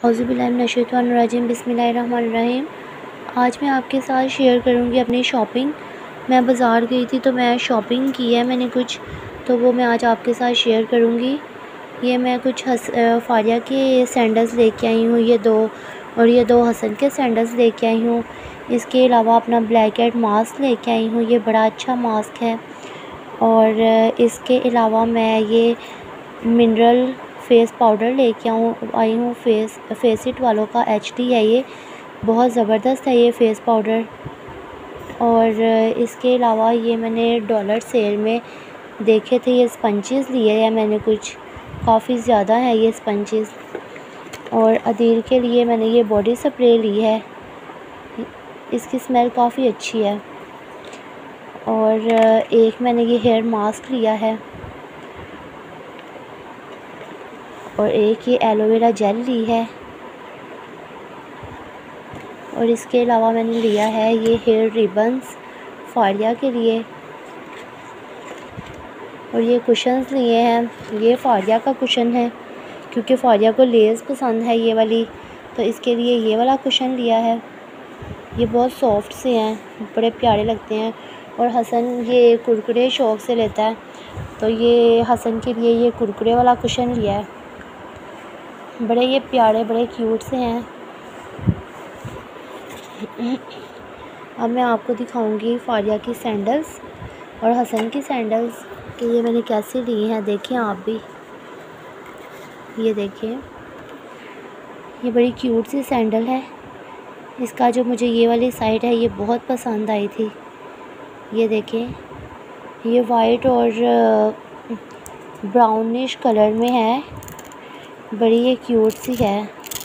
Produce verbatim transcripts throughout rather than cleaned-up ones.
औज़ुबिल्लाहिमिनश्शैतानिर्रजीम बिस्मिल्लाहिर्रहमानिर्रहीम। आज मैं आपके साथ शेयर करूंगी अपनी शॉपिंग। मैं बाज़ार गई थी तो मैं शॉपिंग की है मैंने कुछ, तो वो मैं आज आपके साथ शेयर करूंगी। ये मैं कुछ हस फारिया के सैंडल्स लेके आई हूँ, ये दो, और ये दो हसन के सैंडल्स लेके आई हूँ। इसके अलावा अपना ब्लैक हेड मास्क लेके आई हूँ, ये बड़ा अच्छा मास्क है। और इसके अलावा मैं ये मिनरल फेस पाउडर लेके आऊँ आई हूँ, फेस फेसिट वालों का एच डी है, ये बहुत ज़बरदस्त है ये फ़ेस पाउडर। और इसके अलावा ये मैंने डॉलर सेल में देखे थे, ये स्पंचेस लिए हैं मैंने कुछ, काफ़ी ज़्यादा है ये स्पंचेस। और अदील के लिए मैंने ये बॉडी स्प्रे ली है, इसकी स्मेल काफ़ी अच्छी है। और एक मैंने ये हेयर मास्क लिया है, और एक ये एलोवेरा जेल ली है। और इसके अलावा मैंने लिया है ये हेयर रिबन्स फारिया के लिए। और ये कुशन्स लिए हैं, ये फारिया का कुशन है क्योंकि फारिया को लेस पसंद है ये वाली, तो इसके लिए ये वाला कुशन लिया है। ये बहुत सॉफ्ट से हैं, बड़े प्यारे लगते हैं। और हसन ये कुरकुरे शौक़ से लेता है, तो ये हसन के लिए ये कुरकुरे वाला कुशन लिया है। बड़े ये प्यारे, बड़े क्यूट से हैं। अब मैं आपको दिखाऊंगी फारिया की सैंडल्स और हसन की सैंडल्स कि ये मैंने कैसे ली हैं। देखें आप भी, ये देखें, ये बड़ी क्यूट सी सैंडल है। इसका जो मुझे ये वाली साइड है ये बहुत पसंद आई थी। ये देखें, ये वाइट और ब्राउनिश कलर में है, बड़ी ये क्यूट सी है।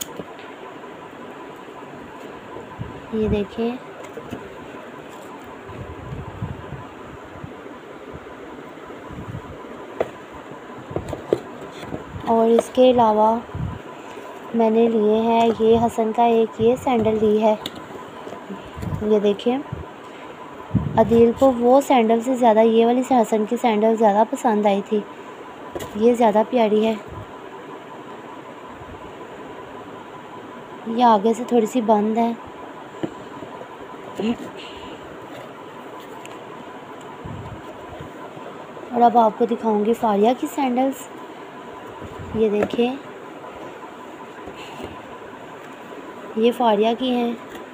ये देखें, और इसके अलावा मैंने लिए हैं ये हसन का एक ये सैंडल ली है। ये देखें, अदील को वो सैंडल से ज़्यादा ये वाली हसन की सैंडल ज़्यादा पसंद आई थी, ये ज़्यादा प्यारी है। ये आगे से थोड़ी सी बंद है। और अब आपको दिखाऊंगी फारिया की सैंडल्स। ये देखें, ये फारिया की हैं,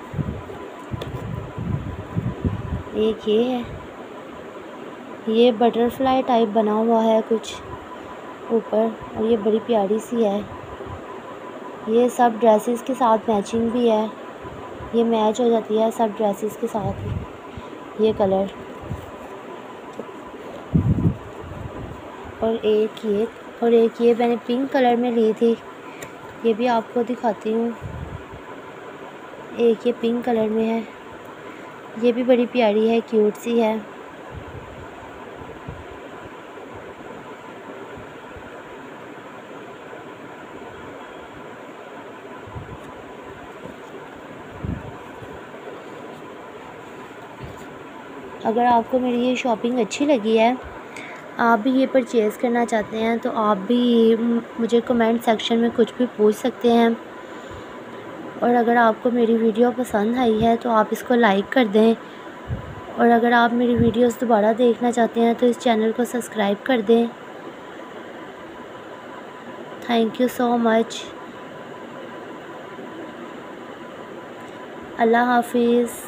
एक ये है, ये बटरफ्लाई टाइप बना हुआ है कुछ ऊपर, और ये बड़ी प्यारी सी है। ये सब ड्रेसेस के साथ मैचिंग भी है, ये मैच हो जाती है सब ड्रेसेस के साथ ये कलर। और एक ये और एक ये मैंने पिंक कलर में ली थी, ये भी आपको दिखाती हूँ। एक ये पिंक कलर में है, ये भी बड़ी प्यारी है, क्यूट सी है। अगर आपको मेरी ये शॉपिंग अच्छी लगी है, आप भी ये परचेज़ करना चाहते हैं, तो आप भी मुझे कमेंट सेक्शन में कुछ भी पूछ सकते हैं। और अगर आपको मेरी वीडियो पसंद आई है तो आप इसको लाइक कर दें। और अगर आप मेरी वीडियोस दोबारा देखना चाहते हैं तो इस चैनल को सब्सक्राइब कर दें। Thank you so much. अल्लाह हाफिज़।